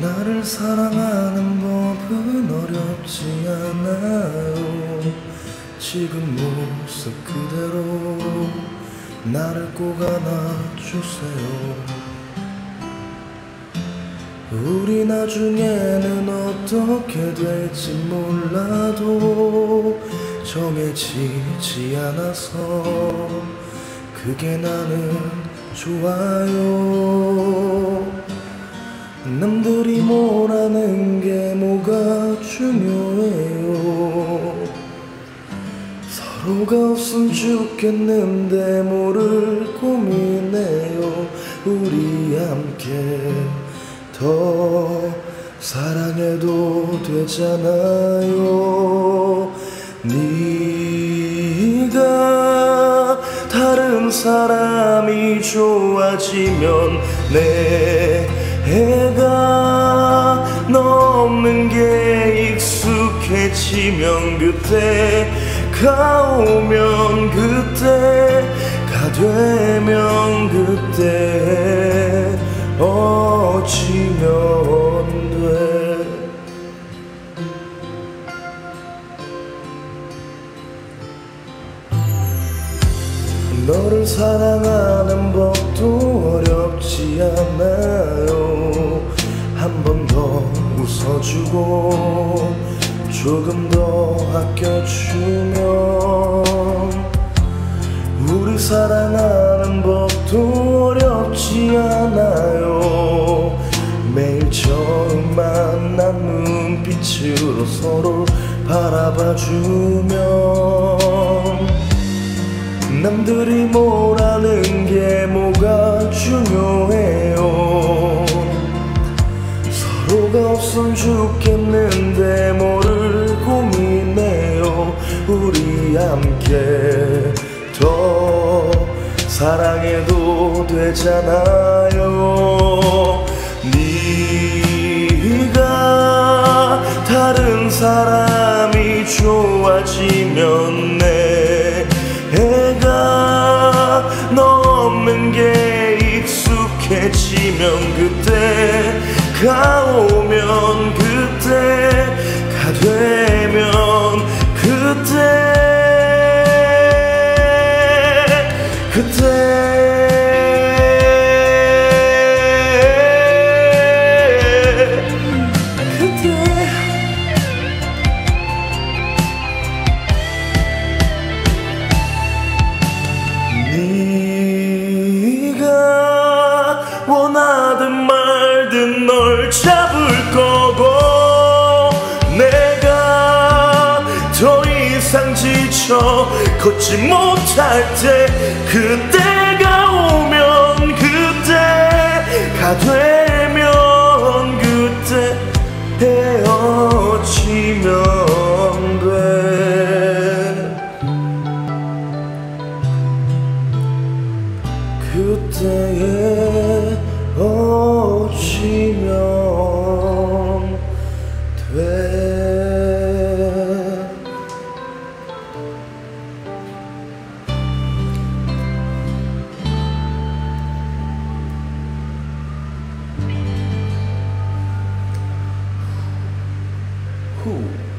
나를 사랑하는 법은 어렵지 않아요. 지금 모습 그대로 나를 꼭 안아주세요. 우리 나중에는 어떻게 될지 몰라도 정해지지 않아서 그게 나는 좋아요. 남들이 뭐라는 게 뭐가 중요해요. 서로가 없으면 좋겠는데 뭐를 고민해요. 우리 함께 더 사랑해도 되잖아요. 네가 다른 사람이 좋아지면 내가 너 없는 게 익숙해지면 그때가 오면 그때가 되면 그때 어찌면 돼. 너를 사랑하는 법도 어렵지 않아요. 한 번 더 웃어주고 조금 더 아껴주면 우리 사랑하는 법도 어렵지 않아요. 매일 처음 만난 눈빛으로 서로 바라봐주면 남들이 뭐라는 게 뭐가 중요해요. 서로가 없으면 좋겠는데 뭐를 고민해요. 우리 함께 더 사랑해도 되잖아요. 네가 다른 사람이 좋아지면 내가 너 없는 게 익숙해지면 그때가 오면 그때가 되면 그때 네가 원하든 말든 널 잡을 거고 내가 더 이상 지쳐 걷지 못할 때 그때가 오면 그때가 되면 그때 헤어지면 돼. 그때에 어찌면 돼. 후.